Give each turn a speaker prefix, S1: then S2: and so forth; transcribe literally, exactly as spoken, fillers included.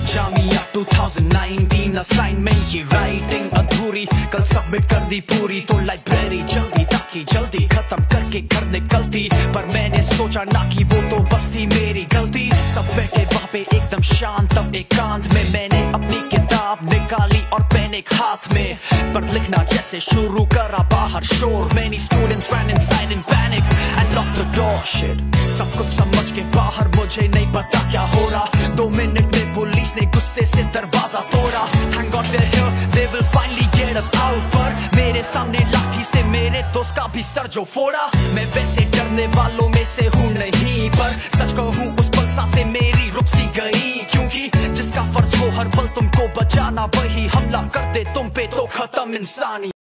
S1: Jamia two thousand nineteen assignment की writing अधूरी, कल सबमिट कर दी पूरी तो लाइब्रेरी जल्दी ताकि जल्दी खत्म करके घर निकलती, पर मैंने सोचा ना कि वो तो बस थी मेरी गलती। सब बैठे वहाँ पे एकदम शांत, तब एकांत में मैंने अपनी किताब निकाली और पेन एक हाथ में, पर लिखना जैसे शुरू करा बाहर शोर। Many students ran inside in panic and locked the door. Shit, सब कुछ समझ के बाहर मुझे नहीं पता क्या हो रहा। दो मिनट में पुलिस ने गुस्से से दरवाजा तोड़ा। Thank God they're here, they will finally get us out। पर मेरे सामने लाठी से मेरे दोस्त का भी सर जो फोड़ा। मैं वैसे डरने वालों में से हूँ नहीं, पर सच कहूँ उस पल सांसें मेरी रुक सी गई, क्योंकि जिसका फर्ज हो हर पल तुमको बचाना वही हमला कर दे तुम पे तो खत्म इंसानी।